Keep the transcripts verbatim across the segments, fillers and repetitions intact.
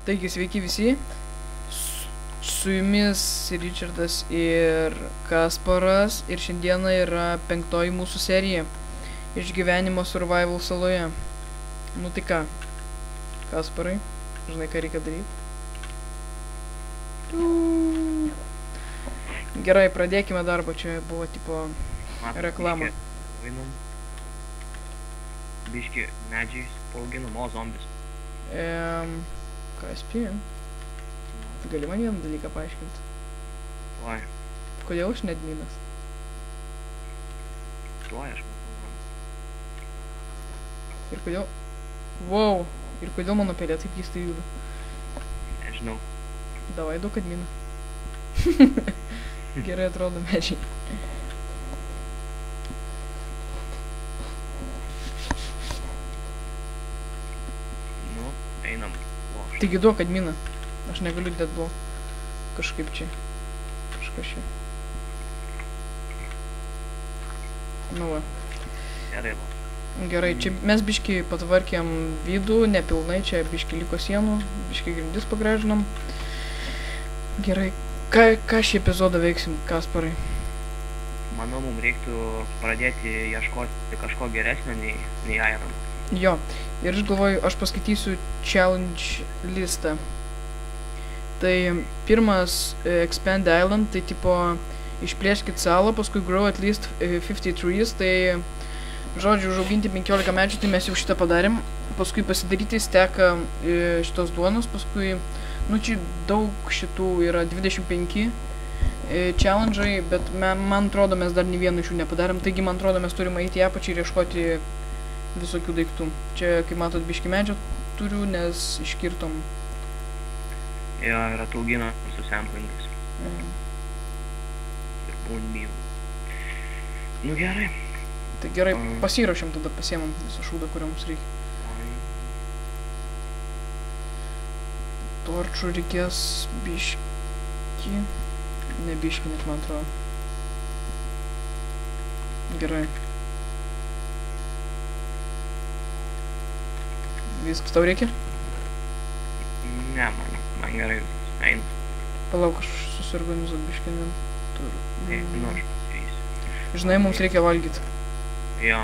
Taigi, sveiki visi. Su jumis Richardas ir Kasparas. Ir šiandieną yra penktoji mūsų serija. Išgyvenimo survival saloje. Nu tai ką? Kasparai, žinai, ką reikia daryti? Gerai, pradėkime darbą. Čia buvo tipo reklama. Biški medžiais paauginam, o zombis. Ehm, ką spėjom? Tu gali man vieną dalyką paaiškinti? Tuoj. Kodėl aš nedminas? Tuoj aš matau. Ir kodėl... Wow! Ir kodėl mano pelė taip keistai juda? Nežinau. Davai duok adminą. Gerai atrodo medžiai. Nu, einam. Taigi duok adminą. Aš negaliu dėt blok. Kažkaip čia. Kažkas čia. Nu va. Gerai, va. Gerai, čia mes biški patvarkėm vidų, nepilnai, čia biški liko sienų, biški grindis pagražinom. Gerai, ką, ką šį epizodą veiksim, Kasparai? Manau, mums reiktų pradėti ieškoti kažko geresnio nei, nei Iron. Jo, ir aš galvoju, aš paskaitysiu challenge listą. Tai pirmas uh, Expand Island, tai tipo išplėškit salą, paskui grow at least uh, fifty trees, tai žodžiu, užauginti penkiolika medžių, tai mes jau šitą padarėm. Paskui pasidaryti steką uh, šitos duonos, paskui, nu čia daug šitų yra dvidešimt penki uh, challenge'ai, bet me, man atrodo mes dar nei vieno iš jų nepadarėm, taigi man atrodo mes turim eiti į apačią ir ieškoti visokių daiktų. Čia, kaip matot, biški medžio turiu, nes iškirtom. Jo, yra taugina su samplingais. Mhm. Ir bone meal. Nu gerai. Tai gerai, Mm. pasirašėm tada, pasiemam visą šūdą, kurią mums reikia. Torčų reikės biški. Ne biški, net man atrodo. Gerai. Viskas tau reikia? Ne, man, man gerai viskas. Einu. Palauk, aš susiorganizuot biški inventūrų. Tai, nu, aš pasivysiu. Žinai, mums reikia valgyti. Jo.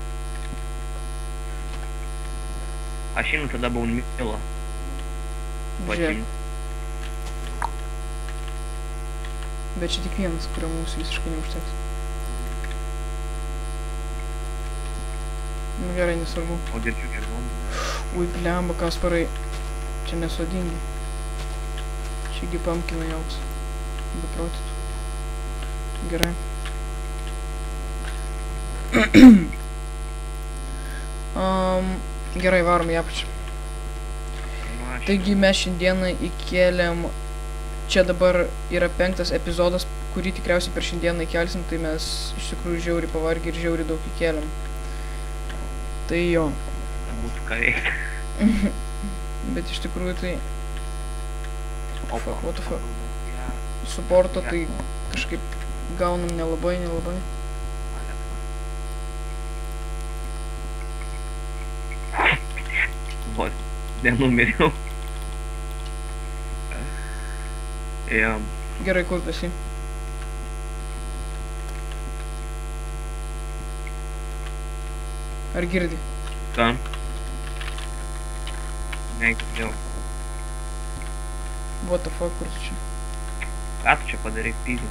Aš einu tada bone mealą. Žiūrėk. Bet čia tik vienas, kurio mums visiškai neužteks. Nu gerai, nesvarbu. O girdžiu kiek zombų. Ui, blemba, Kasparai. Čia nesodingi. Čiagi pumpkinai augs. Beprotytų. Gerai. um, gerai, varom į apačią. Nu, aš... Taigi mes šiandieną įkėlėm, čia dabar yra penktas epizodas, kurį tikriausiai per šiandieną įkelsim, tai mes iš tikrųjų žiauriai pavargę ir žiauriai daug įkėlėm. Tai jo. Būtų ką veikti. Bet iš tikrųjų tai O, fuck, what the fuck. Suporto tai kažkaip gaunam nelabai, nelabai. Vos, nenumiriau. Jo. Gerai, kur tu esi? Ar girdi? Ką? Negirdėjau. What the fuck, kur tu čia? Ką tu čia padarai, pyzį?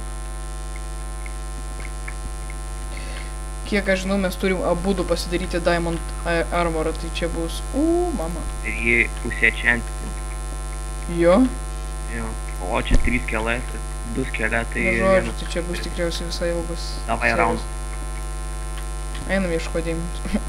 Kiek aš žinau, mes turim abudu pasidaryti Diamond Armorą, tai čia bus... Uuu, mama. Ir jį pusė čiantinti. Jo? Jo. O čia trys skeletai, du skeletai. Na žodžiu, tai čia bus tikriausiai visai ilgas. Davai serijos. round. Einam ieško deimantų.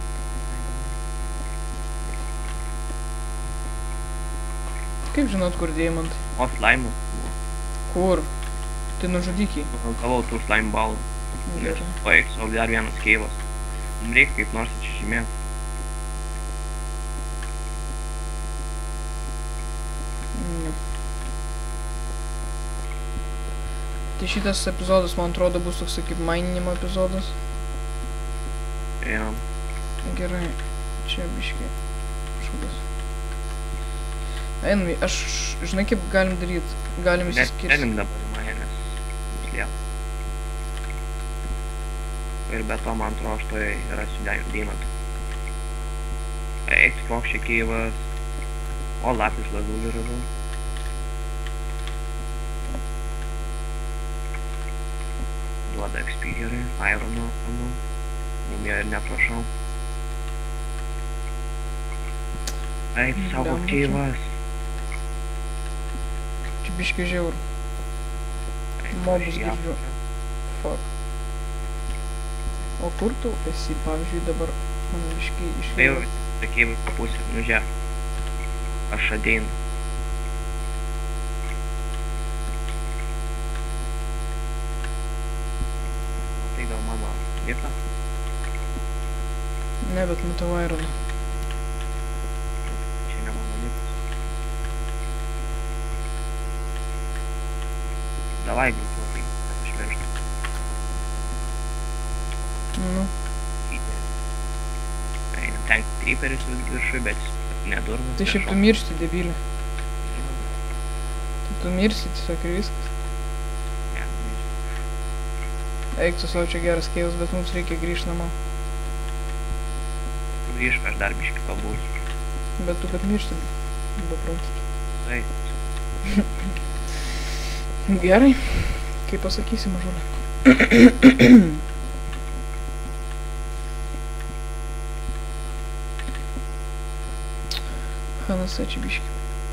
Kaip žinot, kur deimantai? O slaimas buvo. Kur? Tai nužudykiai. Gavau tų slime balų. Nes Gerai. paiks, o dar vienas keivas. Mums reikia kaip nors atsižymėti. Ne. Tai šitas epizodas, man atrodo, bus toks kaip mininimo epizodas. Jo. Gerai. Čia biškiai. Šūdas. Einam, aš, žinai kaip galim daryt, galim įsiskirti. Galim dabar į mane, nes bus liep. Ir be to, man atrodo, aš toj rasiu deimantų. Eik, sprokščia keivas. O, lapis lazulį radau. Duoda X P gerai, Irono, manau. Jum jo ir neprašau. Eik, savo keivas. Čia biškai žiaur. Mobus girdžiu. Fuck. O kur tu esi, pavyzdžiui, dabar man biškai Tai išvėjo? jau, sakėjau, papusė, nu žiūrėk. Aš ateinu. Tai gal mano vieta? Ne, bet matau Ironą. Čia ne mano vieta. Davai grupuo, tai aš vežtu. Nu, Einam, ten creeperis viršui, bet nedurnas. tai šiaip tu miršti, debilė. Tai tu mirsi tiesiog ir viskas. Eik, tu savo čia geras keivas, bet mums reikia grįžti namo. Tu grįžk, aš dar biškį pabūsiu. Bet tu kad miršti, beprotiškai. Tai, Gerai, kaip pasakysi, mažulė. Hanasa čia biški.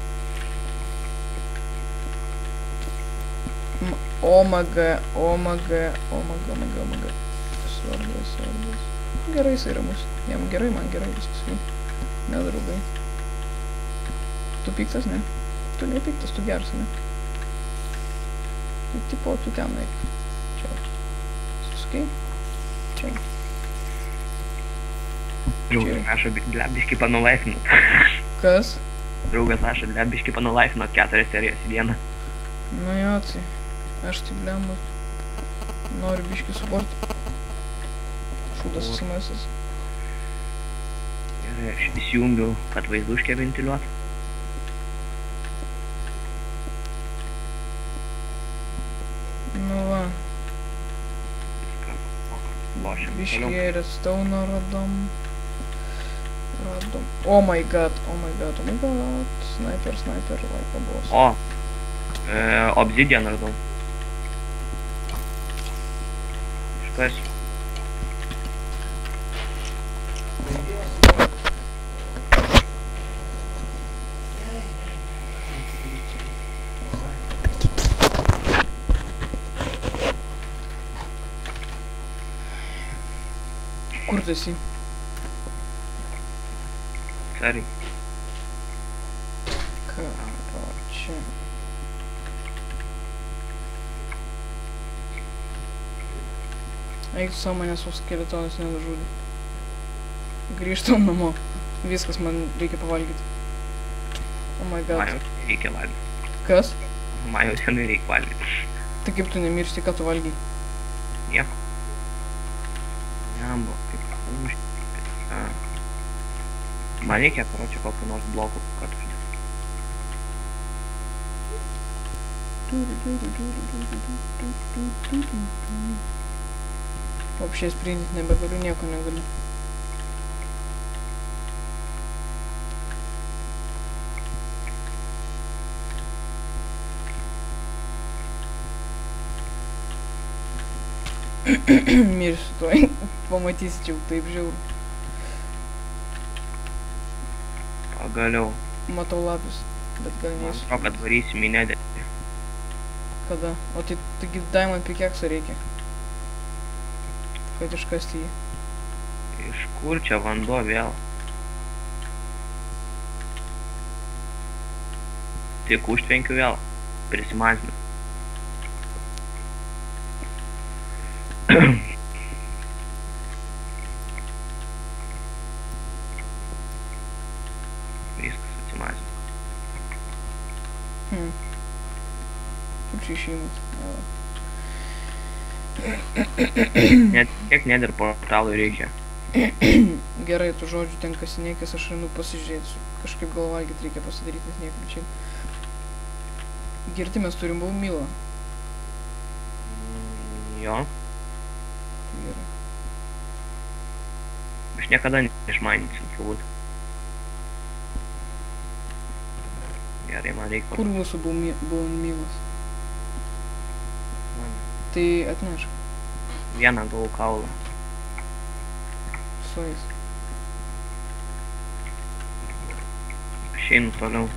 Omaga, omaga, omaga, omaga, omaga. Svardas, svardas. Gerai jisai ramus. Jam gerai, man gerai, viskas. Nedraugai. Tu piktas, ne? Tu ne piktas, tu geras, ne? Tai tipo, tu ten eik. Čia. Suskai. Čia. draugas rašo, biškį panulaifino. Kas? Draugas rašo, biškį panulaifino keturias serijas į dieną. Nu jo, tai. Aš tai blembu. Noriu biškį suport. Šūdas esamesas. Ir aš įsijungiu, kad vaizduškę ventiliuot. Nu va. Lošiam. Biškį redstone radom. Radom. Oh my god, oh my god, oh my god. Sniper, sniper, vai pabos. O, e, obsidian radau. Škas. Kur tu esi? Sorry. Karoče. Eik tu savo manęs, o skeletonas nenužudė. Grįžtam namo. Viskas, man reikia pavalgyti. Oh my god. Man jau reikia valgyti. Kas? Man jau senai reikia valgyti. Tai kaip tu nemiršti, ką tu valgai? Nieko. Jambo, kaip užti. Man reikia, karočią, kokių nors blokų, kad užti. Вообще спринтить nebegaliu, nieko negaliu. Mirsiu tuoj. Pamatysi, čia jau taip žiauru. Pagaliau. Matau lapis, bet gal Man neįsiu. atrodo, kad varysim į nedėlį. Kada? O tai taigi diamond pickaxe reikia. Kad iškasti jį. Iš kur čia vanduo vėl? Tik užtvenkiu vėl. Prisimazinu. Viskas atsimazinu. Hmm. Kur čia išėjimas? Net kiek nether portalui reikia. Gerai, tu žodžiu ten kasinėkis, aš einu pasižiūrėsiu. Kažkaip gal valgyt reikia pasidaryti, nes niekam čia. Girti mes turim bone mealą. Mm, jo. Gerai. Aš niekada neišmainysiu, turbūt. Gerai, man reikia... Kur mūsų bone mealas? Tai atnešk. Vieną gavau kaulą. Suais. Aš einu toliau.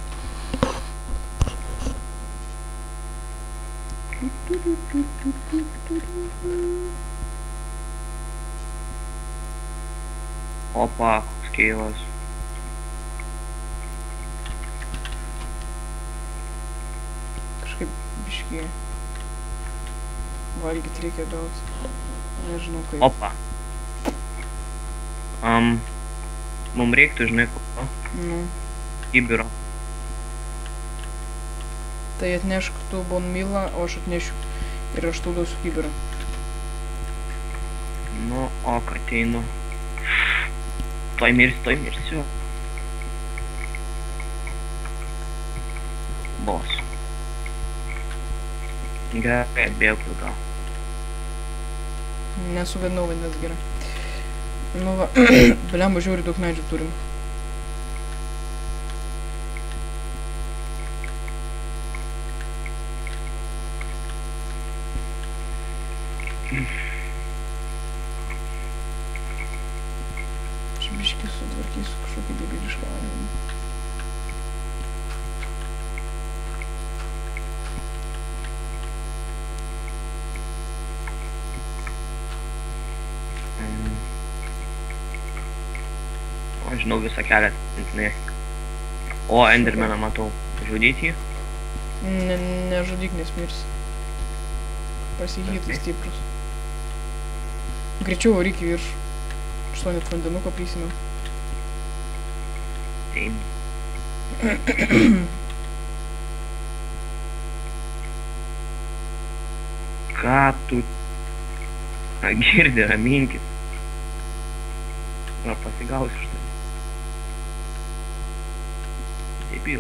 Opa, skeilas. Kažkaip biškį valgyt reikia gauti. Nežinau kaip. Opa. Um, mums reiktų, žinai, ko? Nu. Kibiro. Tai atnešk tu bone mealą, o aš atnešiu ir aš tau duosiu kibirą. Nu, ok, ateinu. Toj mirsiu, toj mirsiu. Bos. Gerai, bėgu gal. Nesugadinau vandens gerai. Nu va, blemba žiauriai daug medžių turim. Aš biškį sutvarkysiu kažkokį debilišką avinį. O, žinau visą kelią tintinai. O, Endermaną matau. Žudyti jį? Ne, nežudyk, nes mirsi. Pasihytai stiprus. Greičiau varyk į viršų. Aš to net vandenuko prisimiau. Taip. Ką tu... Ką girdi, raminkis. Ar pasigausiu štai. Debil.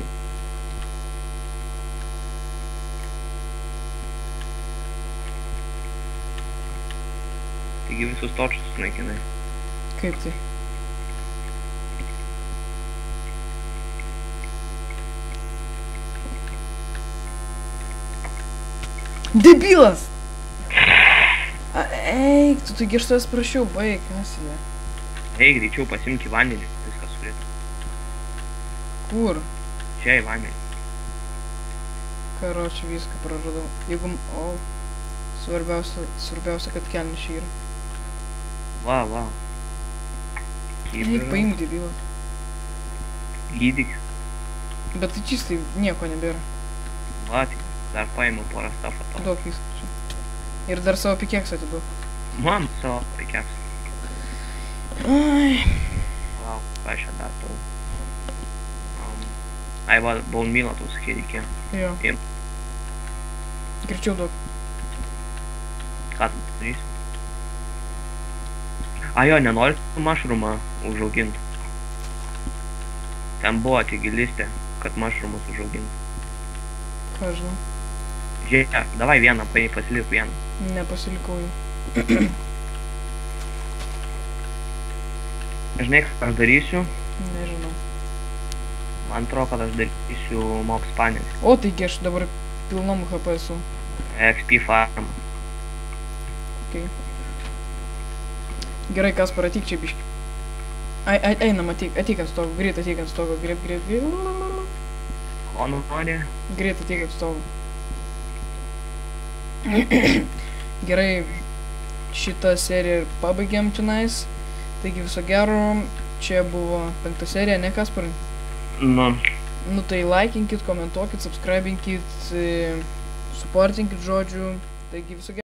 Taigi visus točius sunaikinai. Kaip tai? Debilas! A, eik, tu taigi aš tavęs prašiau, baig, kas jie? Ei, greičiau pasimk į vandenį, viskas surėtų. Kur? Čia į vandenį. Karočią viską praradau. Jeigu... O, svarbiausia, svarbiausia, kad kelnišiai yra. Va, va. Eik, paimk debilą. Gydyk. Bet tai čistai nieko nebėra. Va, tai dar paimu porą stafą to. Duok viską čia. Ir dar savo pikeksą atiduok. Man savo pikeksą. Ai. Vau, ką aš čia dar tau. Um, ai, va, bone mealą tau sakė reikėjo. Jo. Im. Greičiau duok. Ką tu darysi? A jo, nenori mushroomą užauginti. Ten buvo tik listė, kad mushroomus užauginti. Ką žinau? Žiūrėk, davai vieną, paėj pasilik vieną. Nepasilikau jų. Žinai, ką aš darysiu? Nežinau. Man atrodo, kad aš darysiu mob spawners. O, taigi aš dabar pilnom H P esu. X P farm. Okay. Gerai, Kaspar, ateik čia biškį. Ai, ai, einam, ateik, ateik ant stogo, greit ateik ant stogo, greit, greit, greit. Ko nori? Greit ateik ant stogo. Gerai, šitą seriją pabaigėm čionais. Taigi viso gero, čia buvo penkta serija, ne Kasparai? Nu. Nu tai laikinkit, komentuokit, subscribinkit, supportinkit žodžiu. Taigi viso gero.